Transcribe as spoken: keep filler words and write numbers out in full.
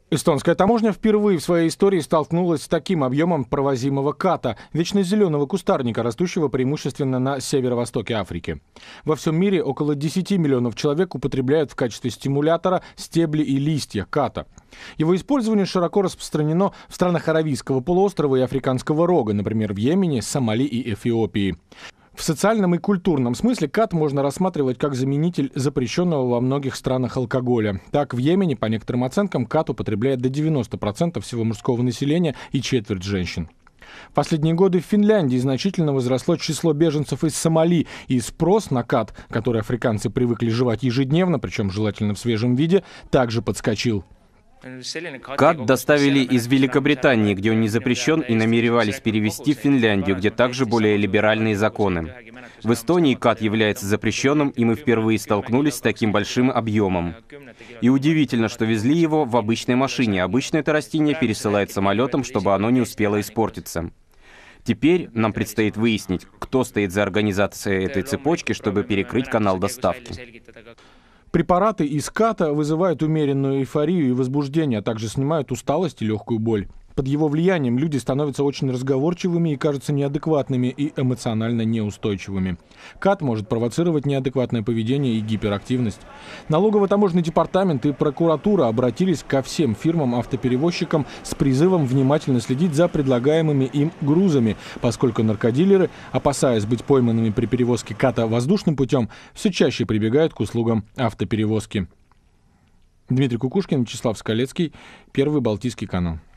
Эстонская таможня впервые в своей истории столкнулась с таким объемом провозимого ката, вечно зеленого кустарника, растущего преимущественно на северо-востоке Африки. Во всем мире около десяти миллионов человек употребляют в качестве стимулятора стебли и листья ката. Его использование широко распространено в странах Аравийского полуострова и Африканского рога, например, в Йемене, Сомали и Эфиопии. В социальном и культурном смысле кат можно рассматривать как заменитель запрещенного во многих странах алкоголя. Так, в Йемене, по некоторым оценкам, кат употребляет до девяноста процентов всего мужского населения и четверть женщин. В последние годы в Финляндии значительно возросло число беженцев из Сомали, и спрос на кат, который африканцы привыкли жевать ежедневно, причем желательно в свежем виде, также подскочил. Кат доставили из Великобритании, где он не запрещен, и намеревались перевезти в Финляндию, где также более либеральные законы. В Эстонии кат является запрещенным, и мы впервые столкнулись с таким большим объемом. И удивительно, что везли его в обычной машине. Обычно это растение пересылают самолетом, чтобы оно не успело испортиться. Теперь нам предстоит выяснить, кто стоит за организацией этой цепочки, чтобы перекрыть канал доставки. Препараты из ката вызывают умеренную эйфорию и возбуждение, а также снимают усталость и легкую боль. Под его влиянием люди становятся очень разговорчивыми и кажутся неадекватными и эмоционально неустойчивыми. Кат может провоцировать неадекватное поведение и гиперактивность. Налогово-таможенный департамент и прокуратура обратились ко всем фирмам-автоперевозчикам с призывом внимательно следить за предлагаемыми им грузами, поскольку наркодилеры, опасаясь быть пойманными при перевозке ката воздушным путем, все чаще прибегают к услугам автоперевозки. Дмитрий Кукушкин, Вячеслав Скалецкий, Первый Балтийский канал.